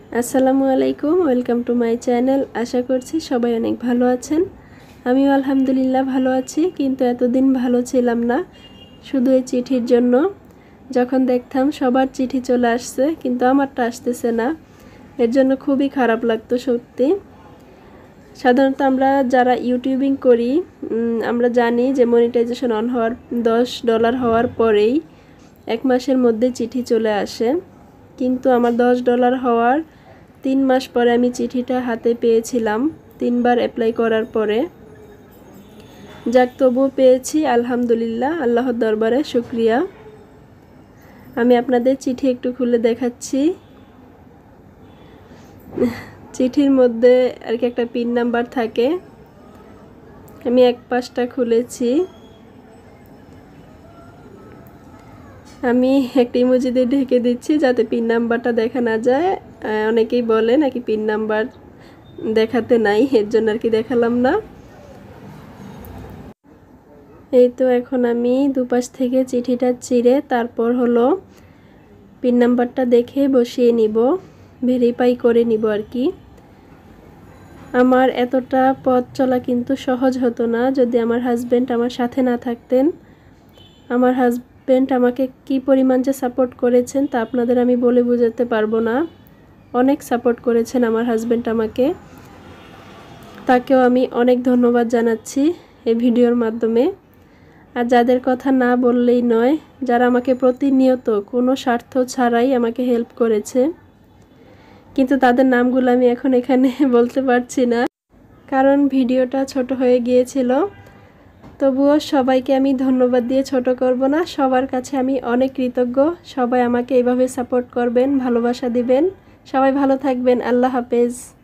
আসসালামু আলাইকুম, welcome to my channel. আশা করছি সবাই অনেক ভালো আছেন। আমিও আলহামদুলিল্লাহ ভালো আছি, কিন্তু এতদিন ভালো ছিলাম না, শুধু এই চিঠির জন্য। যখন দেখতাম সবার চিঠি চলে আসছে কিন্তু আমারটা আসতেছে না, এর জন্য খুবই খারাপ লাগতো সত্যি। সাধারণত আমরা যারা ইউটিউবিং করি আমরা জানি যে মনিটাইজেশন অন হওয়ার $10 হওয়ার পরেই 1 মাসের মধ্যে চিঠি চলে আসে, কিন্তু আমার $10 হওয়ার 3 মাস পরে আমি চিঠিটা হাতে পেয়েছিলাম 3 বার অ্যাপ্লাই করার পরে। যাক, তবুও পেয়েছি, আলহামদুলিল্লাহ, আল্লাহর দরবারে শুকরিয়া। আমি আপনাদের চিঠি একটু খুলে দেখাচ্ছি। চিঠির মধ্যে আর কি একটা পিন নাম্বার থাকে। আমি এক পাশটা খুলেছি, আমি একটা ইমোজি দিয়ে ঢেকে দিচ্ছি যাতে পিন নাম্বারটা দেখা না যায়। অনেকেই বলে নাকি পিন নাম্বার দেখাতে নাই, এর জন্য আর কি দেখালাম না। এই তো এখন আমি দুপাশ থেকে চিঠিটা চিরে তারপর হলো পিন নাম্বারটা দেখে বসিয়ে নিব, ভেরিফাই করে নিব আর কি। আমার এতটা পথ চলা কিন্তু সহজ হতো না যদি আমার হাজব্যান্ড আমার সাথে না থাকতেন। আমার হাজব্যান্ড আমাকে কি পরিমাণ যে সাপোর্ট করেছেন তা আপনাদের আমি বলে বোঝাতে পারবো না। অনেক সাপোর্ট করেছেন আমার হাজব্যান্ড আমাকে, তাকেও আমি অনেক ধন্যবাদ জানাচ্ছি এই ভিডিওর মাধ্যমে। আর যাদের কথা না বললেই নয়, যারা আমাকে প্রতিনিয়ত কোনো স্বার্থ ছাড়াই আমাকে হেল্প করেছে, কিন্তু তাদের নামগুলো আমি এখন এখানে বলতে পারছি না কারণ ভিডিওটা ছোট হয়ে গিয়েছিল। তবুও সবাইকে আমি ধন্যবাদ দিয়ে ছোট করব না, সবার কাছে আমি অনেক কৃতজ্ঞ। সবাই আমাকে এইভাবে সাপোর্ট করবেন, ভালোবাসা দিবেন। সবাই ভালো থাকবেন। আল্লাহ হাফেজ।